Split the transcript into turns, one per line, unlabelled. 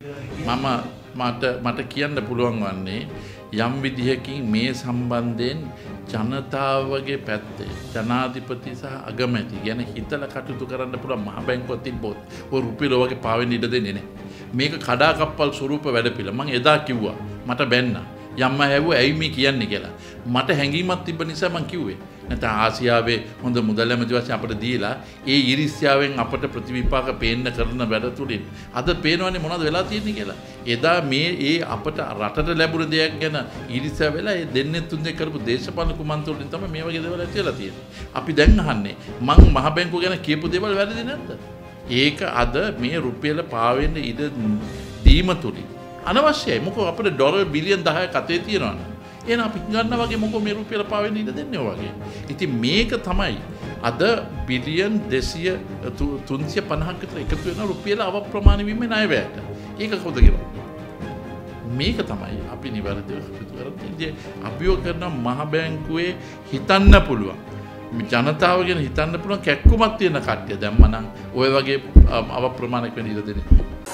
මට කියන්න පුළුවන් වන්නේ යම් විදිහකින් මේ සම්බන්ධයෙන් ජනතාවගේ පැත්තේ ජනාධිපති සහ අගමැති ගැන හිතලා කටයුතු කරන්න පුළුවන් මහ බැංකුවක් තිබ්බොත් ඔය රුපියල වගේ පාවෙන්න ඉඩ දෙන්නේ නැහැ. මේක කඩාකප්පල් ස්වරූප වැඩපිළ. මම එදා කිව්වා මට බැන්න යම්ම හැවුව ඇයි මේ කියන්නේ කියලා. මට හැඟීමක් තිබ්බ නිසා මම කිව්වේ. නැත්නම් ආසියාවේ හොඳ මුදල් ඇමති වශයෙන් අපිට දීලා ඒ ඉරිස්යාවෙන් අපට ප්‍රතිවිපාක පේන්න කරන වැඩ තුලින් අද පේනවනේ මොනවද වෙලා තියෙන්නේ කියලා. එදා මේ අපට රටට ලැබුණ දෙයක් ගැන ඉරිස්යා වෙලා ඒ දෙන්නේ තුන් දෙනෙක් කරපු දේශපාලන කුමන්ත්‍රණ වලින් තමයි මේ වගේ දේවල් ඇති වෙලා තියෙන්නේ. අපි දැන් අහන්නේ මං මහ බැංකුව ගැන කියපු දේවල් වැරදි නැද්ද? ඒක අද මේ රුපියල පාවෙන්න ඉඩ දීම තුලින් අනවශ්‍යයි. මොකද අපිට ඩොලර් බිලියන් 10ක් අතේ තියෙනවනේ. එහෙනම් අපි ගන්නවා වගේ මොකෝ මේ රුපියල පාවෙන්න ඉඩ දෙන්නේ වගේ. ඉතින් මේක තමයි අද බිලියන් 200 350ක් විතර එකතු වෙන රුපියල අවප්‍රමාණ වීමේ ණය වැයට. ඒක කවුද ගෙවන්නේ? මේක තමයි අපි නිවැරදිව කටයුතු කරන්නේ. අභියෝග කරන මහ බැංකුවේ හිතන්න පුළුවන්. ජනතාව ගැන හිතන්න පුළුවන් කැක්කුමක් තියෙන කට්ටිය දැම්මනම් ওই වගේ අවප්‍රමාණයක් වෙන්න ඉඩ දෙන්නේ.